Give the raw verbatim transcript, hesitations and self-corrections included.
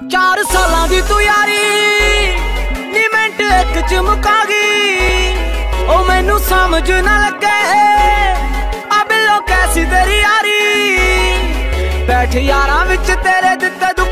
चार सालां दी तू यारी नी मिंट इक च मुका गई। ओ मैनू समझ ना लगे आ बिलो कैसी तेरी यारी। बैठ यारां विच तेरे दित्ते दुख